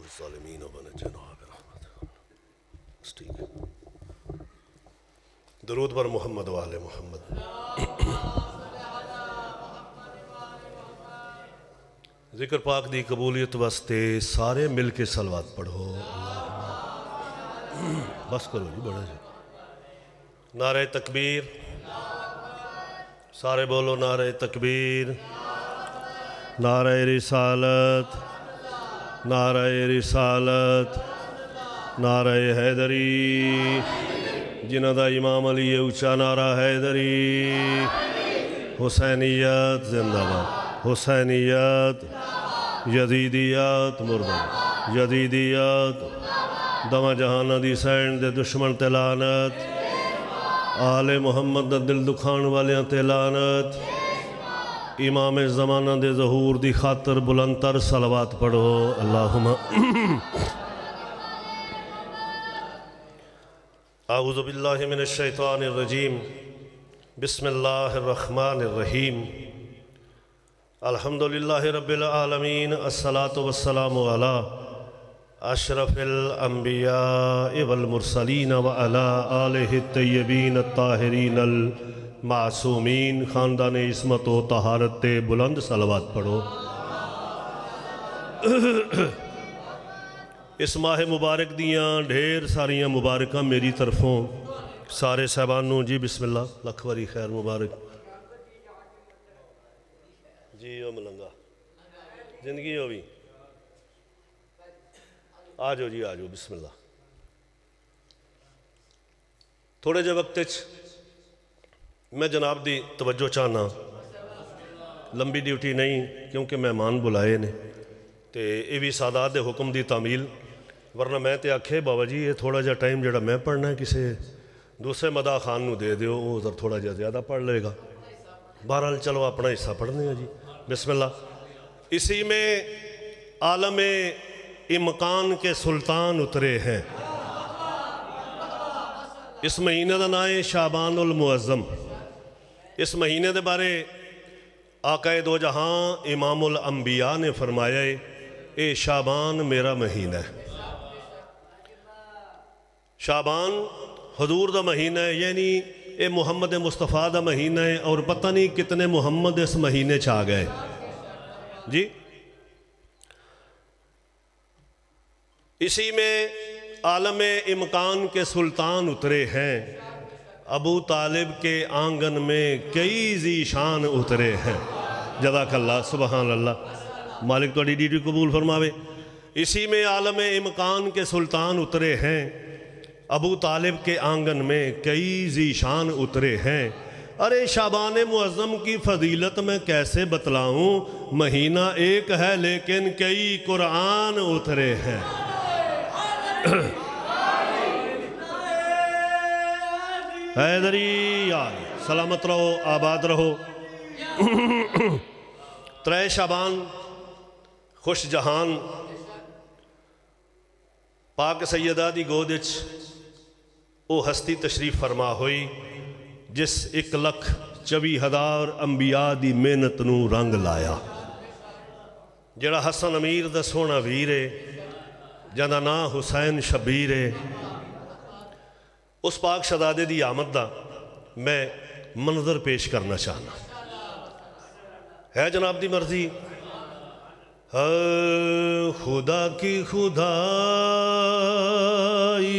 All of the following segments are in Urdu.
الظالمین ونجنا برحمتک. بس ٹھیک ہے. درود بر محمد و آل محمد. ذکر پاک دی قبولیت واسطے سارے مل کے صلوات پڑھو. بس کرو جی بڑا جی. نعرہ تکبیر. سارے بولو نعرہ تکبیر. نعرہ رسالت. نعرہ رسالت. نعرہ حیدری. جنہ دا امام علی اونچا نعرہ حیدری. حسینیت زندہ باد. حسینیت. یزیدیت مردہ. یزیدیت. دمہ جہانہ دی سینڈ دے دشمن تے لعنت. آل محمد دا دل دکھان والیاں تے لعنت. امام زمانہ دے ظہور دی خاطر بلند تر صلوات پڑھو. اللہم اعوذ باللہ من الشیطان الرجیم. بسم اللہ الرحمن الرحیم. الحمدللہ رب العالمین. الصلاة والسلام علی اشرف الانبیاء والمرسلین وعلی آلہ الطیبین الطاہرین المعصومین. خاندان عصمت و طہارت بلند صلوات پڑھو. اس ماہ مبارک دیاں ڈھیر ساریاں مبارکہ میری طرفوں سارے صاحبانوں. جی بسم اللہ. لکھ واری خیر مبارک. جی او ملنگا زندگی ہو بھی. آجو جی آجو. بسم اللہ. تھوڑے جے وقت میں جناب دی توجہ چاہنا. لمبی ڈیوٹی نہیں کیونکہ مہمان بلائے نے تے یہ بھی سادات دے حکم دی تعمیل. ورنہ میں تے آکھے بابا جی یہ تھوڑا جا ٹائم جڑا میں پڑھنا ہے کسے دوسرے مداح خان نو دے دیو وہ ادھر تھوڑا جا زیادہ پڑھ لے گا. بہرحال چلو اپنا حصہ پڑھنے ہیں جی. بسم اللہ. اسی میں عالم امکان کے سلطان اترے ہیں. اس مہینے دا نام ہے شعبان المعظم. اس مہینے دے بارے آقا دو جہاں امام الانبیاء نے فرمایا ہے اے شعبان میرا مہینہ ہے. شعبان حضور دا مہینہ ہے یعنی اے محمد مصطفیٰ دا مہینہ ہے. اور پتہ نہیں کتنے محمد اس مہینے چاہ گئے جی. اسی میں عالم امکان کے سلطان اترے ہیں. ابو طالب کے آنگن میں کئی ذیشان اترے ہیں. جزاک اللہ. سبحان اللہ. مالک تو ڈیڈی قبول فرماوے. اسی میں عالم امکان کے سلطان اترے ہیں. ابو طالب کے آنگن میں کئی ذیشان اترے ہیں. ارے شعبان معظم کی فضیلت میں کیسے بتلاؤں. مہینہ ایک ہے لیکن کئی قرآن اترے ہیں. حیدری یار سلامت رہو آباد رہو. ترے شعبان خوش جہان پاک سیدہ دی گودچ او ہستی تشریف فرما ہوئی جس 1,24,000 انبیاء دی محنت نو رنگ لایا. جڑا حسن امیر دا سونا ویرے جانا نا حسین شبیرے. اس پاک شہزادے دی آمد دا میں منظر پیش کرنا چاہنا ہے. جناب دی مرضی. خدا کی خدائی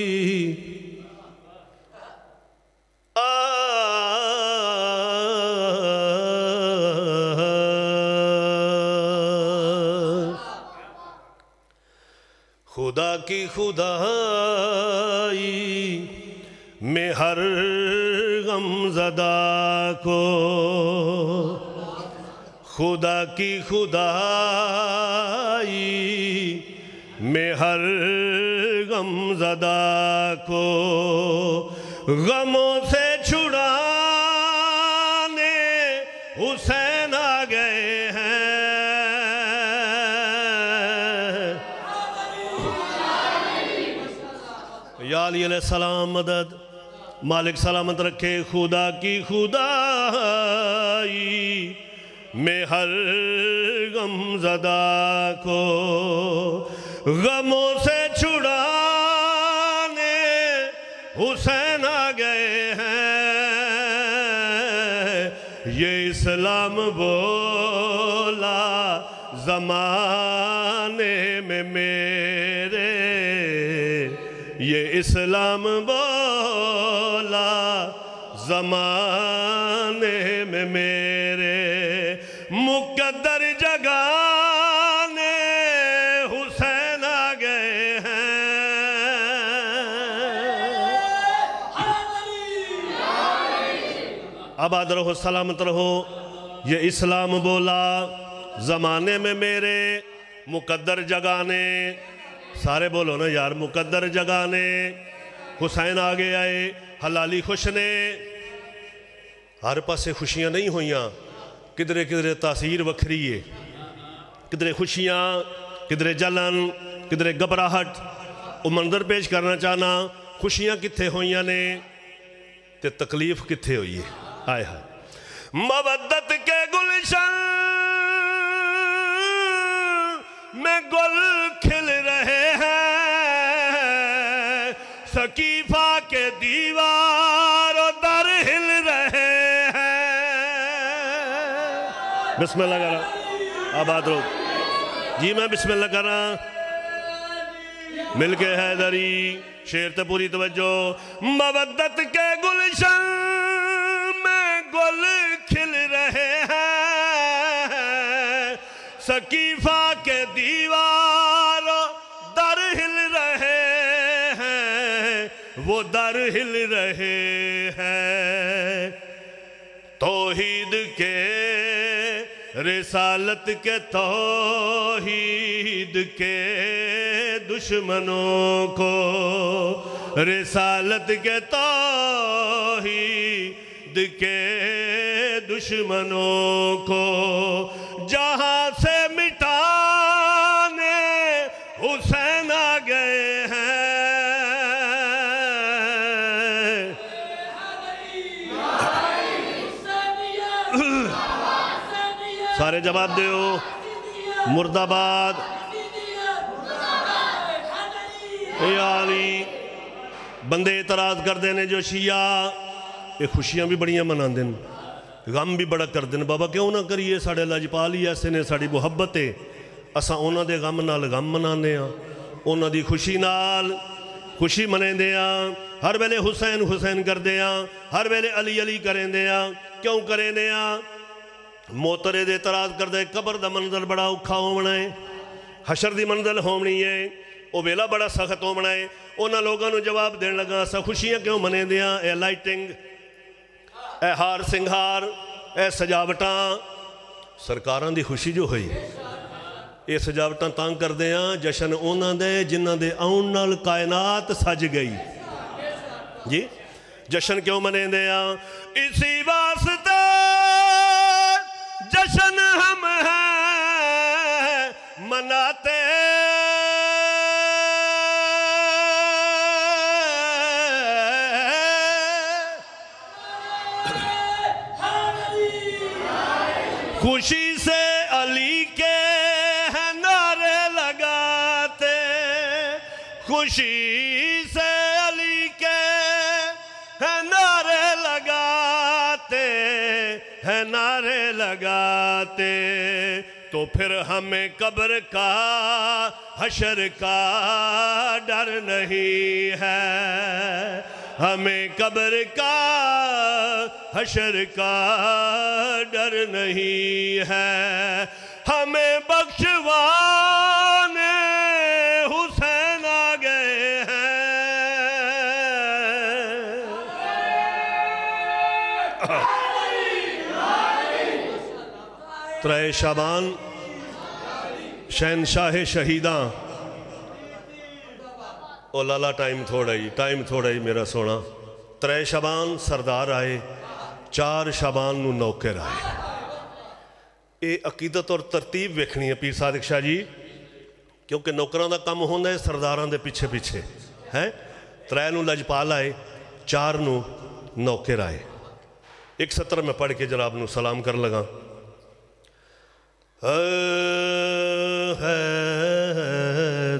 خدا کی خدائی میں ہر غم زدہ کو. خدا کی خدائی میں ہر غم زدہ کو غموں سے چھڑانے حسین آ گئے ہیں. یا علی علیہ السلام مدد. مالک سلامت رکھے. خدا کی خدائی میں ہر غم زدہ کو غموں سے چھڑانے حسین آ گئے ہیں، یہ اسلام بولا زمانے میں میرے، یہ اسلام بولا زمانے میں میرے، مقدر جگانے حسین آ گئے ہیں۔ آباد رہو، سلامت رہو، یہ اسلام بولا زمانے میں میرے، مقدر جگانے، سارے بولو نا یار، مقدر جگانے حسین آگے آئے، حلالی خوش نے، ہر پاسے خوشیاں نہیں ہوئیاں، کدرے کدرے تاثیر وکھری ہے، کدرے خوشیاں، کدرے جلن، کدرے گھبراہٹ، وہ منظر پیش کرنا چاہنا، خوشیاں کتھے ہوئیاں نے تے تکلیف کتھے ہوئی ہے، آئے ہاں مودت کے گلشن میں گل کھل رہے ہیں، سقیفہ کے دیوار و در ہل رہے ہیں۔ بسم اللہ کر رہا آباد رو جی، میں بسم اللہ کر رہا، مل کے حیدری شیر تے پوری توجہ، مودت کے گلشن میں گل کھل رہے ہیں، سقیفہ کے دیوار در ہل رہے ہیں، وہ در ہل رہے ہیں، توحید کے رسالت کے توحید کے دشمنوں کو، رسالت کے توحید کے دشمنوں کو جہاں سے مٹانے حسین آ گئے ہیں۔ سارے جواب دیو، مرد آباد، یعنی بندے اعتراض کر دینے جو شیعہ، یہ خوشیاں بھی بڑیاں منا دیں، غم بھی بڑا کر دیں، بابا کیوں نہ کریے، ساڑھے لاجپالی ایسے نے ساڑھی محبت ہے، اساں اونا دے غم نال غم منانے ہیں، اونا دی خوشی نال خوشی منے دے ہیں، ہر ویلے حسین حسین کر دے ہیں، ہر ویلے علی علی کریں دے ہیں، کیوں کریں دے ہیں؟ موترے دے اعتراض کر دے، قبر دا منظر بڑا اوکھا ہونا ہے، حشر دی منزل ہونی ہے، او بیلا بڑا سخت ہونا ہے، اونا لوگاں نو جواب دین لگا، سا خوشیاں کیوں منے دے ہیں؟ اے لائٹنگ، اے ہار سنگھار، اے سجاوٹاں، سرکاراں دی خوشی جو ہوئی، اے سجاوٹاں تانگ کر دے ہیں، جشن اونا دے جنہ دے آن نال کائنات سج گئی، جی جشن کیوں منے دے ہیں؟ اسی واسطے جشن ہم ہیں مناتے، خوشی سے علی کے ہیں نعرے لگاتے، خوشی سے علی کے ہیں نعرے لگاتے، ہیں نعرے لگاتے، تو پھر ہمیں قبر کا حشر کا ڈر نہیں ہے، ہمیں قبر کا حشر کا ڈر نہیں ہے، ہمیں بخشوانے حسین آ گئے ہیں۔ ترے شابان شہنشاہ شہیداں، او لالا ٹائم تھوڑا ہی میرا سونا، ترے شابان سردار آئے، 4 شابان نو نوکر آئے، اے عقیدت اور ترتیب ویکھنی ہے پیر صادق شاہ جی، کیونکہ نوکران دا کم ہوندہ ہے سرداران دے پیچھے پیچھے ہیں، 3 نو لجپال آئے، 4 نو نوکر آئے۔ ایک سطر میں پڑھ کے جناب نو سلام کر لگا،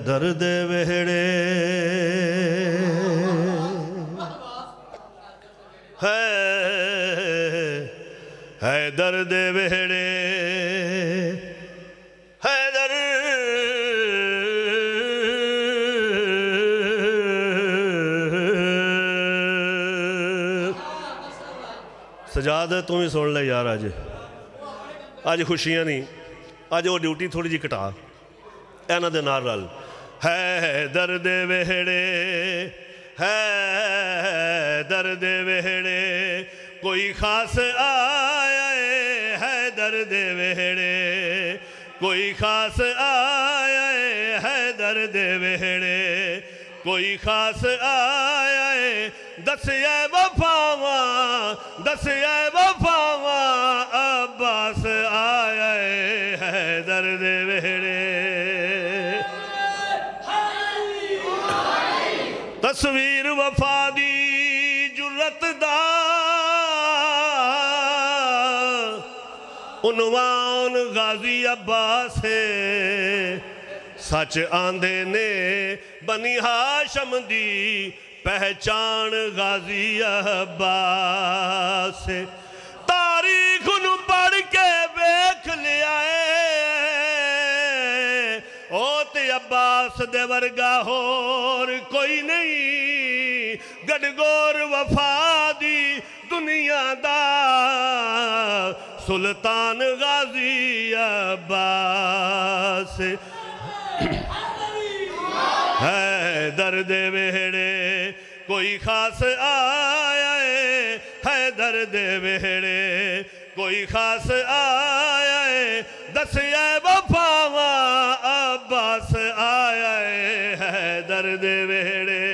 درد وہڑے ہے درد وہڑے حیدر سجاد تم ہی سن لے یار آج خوشیاں نہیں آج وہ ڈیوٹی تھوڑی جی کٹا اینا دے نار رل ہے درد وہڑے ہے درد وہڑے کوئی خاص آیا ہے درد وہڑے کوئی خاص آیا ہے درد وہڑے کوئی خاص آیا ہے دسیا وفاواں دسیا وفاواں عباس آیا ہے درد وہڑے تصویر وفا دی جرت دا عنوان غازی عباس ہے سچ آندے نے بنی ہاشم دی پہچان غازی عباس ہے تاریخ نو پڑھ کے بیکھ لیا ہے او تے عباس دے ورگا ہور کوئی نہیں گڑگور وفا دی دنیا دا سلطان غازی عباس ہے درد وہڑے کوئی خاص آیا ہے درد وہڑے کوئی خاص آیا ہے دسیا وفاواں عباس آیا ہے درد وہڑے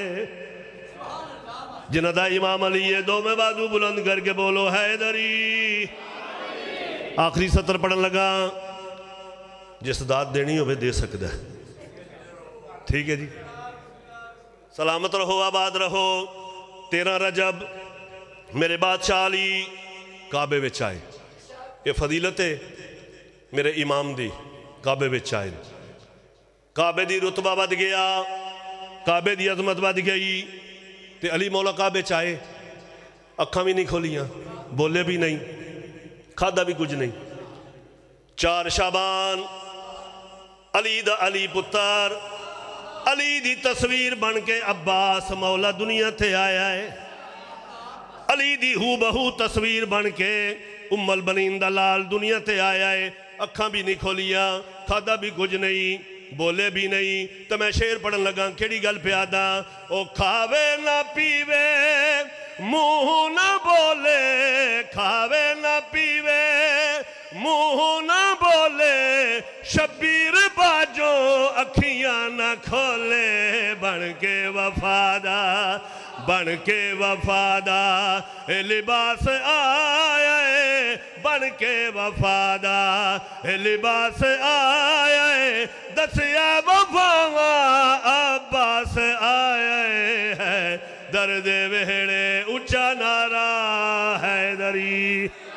جنہ دا امام علی ہے دو میں بازو بلند کر کے بولو حیدری آخری سطر پڑھن لگا جس داد دینی ہو بھی دے سکتا ہے ٹھیک ہے جی سلامت رہو آباد رہو 13 رجب میرے بادشاہ علی کعبے وچ آئے یہ فضیلت ہے میرے امام دی کعبے وچ آئے کعبے دی رتبہ بد گیا کعبے دی عظمت بد گئی تے علی مولا کعبے چاہے اکھاں بھی نہیں کھولیاں بولے بھی نہیں کھادا بھی کچھ نہیں 4 شعبان علی دا علی پتر علی دی تصویر بن کے عباس مولا دنیا تھے آیا ہے علی دی ہو بہو تصویر بن کے ام البنین دا لال دنیا تھے آیا ہے اکھاں بھی نہیں کھولیاں کھادا بھی کچھ نہیں بولے بھی نہیں تو میں شعر پڑھن لگا کیڑی گل پیادا او کھاوے نہ پیوے منہ نہ بولے کھاوے نہ پیوے منہ نہ بولے شبیر باجو اکھیاں نہ کھولے بن کے وفادا لباس آیا ہے بن کے وفادا لباس آیا ہے دسیا وفاواں عباس آیا ہے درد وہڑے اچھا نعرہ حیدری